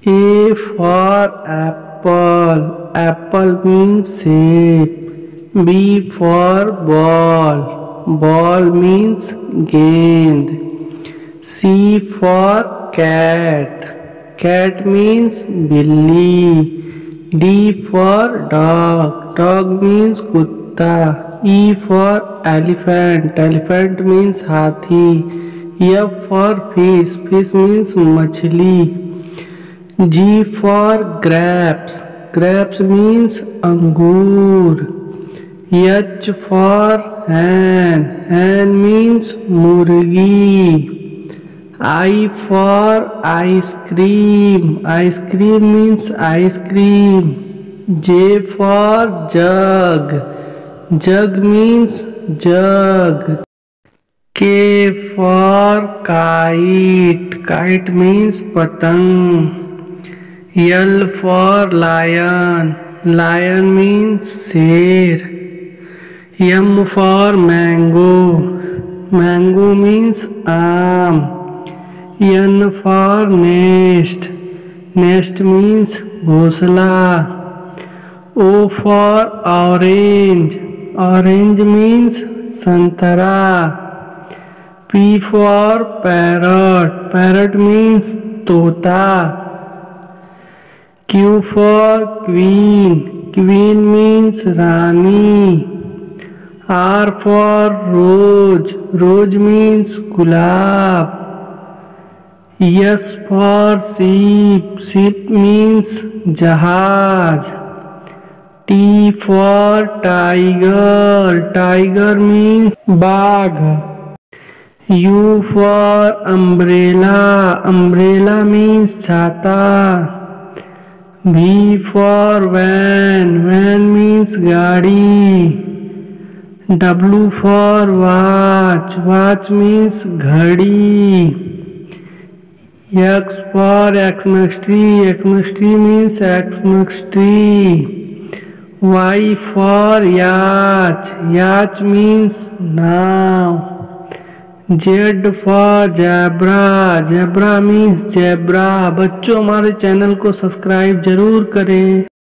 A for apple. Apple means shape. B for ball. Ball means गेंद. C for cat. Cat means बिल्ली. D for dog. Dog means कुत्ता. E for elephant. Elephant means हाथी. F for fish. Fish means मछली. G for grapes. Grapes means अंगूर. H for hen. Hen means मुर्गी. I for ice cream. Ice cream means ice cream. J for jug. Jug means jug. K for kite. Kite means पतंग. L for lion. Lion means शेर. M for mango. Mango means आम. N for nest. Nest means घोंसला. O for orange. Orange means संतरा. P for parrot. Parrot means तोता. Q for queen. Queen means Rani. R for rose. Rose means gulab. S for sheep. Sheep means जहाज. T for tiger. Tiger means बाघ. U for umbrella. Umbrella means छाता. V for van. Van means गाड़ी. W for watch. Watch means घड़ी. X for Xmas tree. Xmas tree means Xmas tree. Y for yacht. Yacht means now. Z for zebra. Zebra means zebra. बच्चों हमारे channel को subscribe जरूर करें।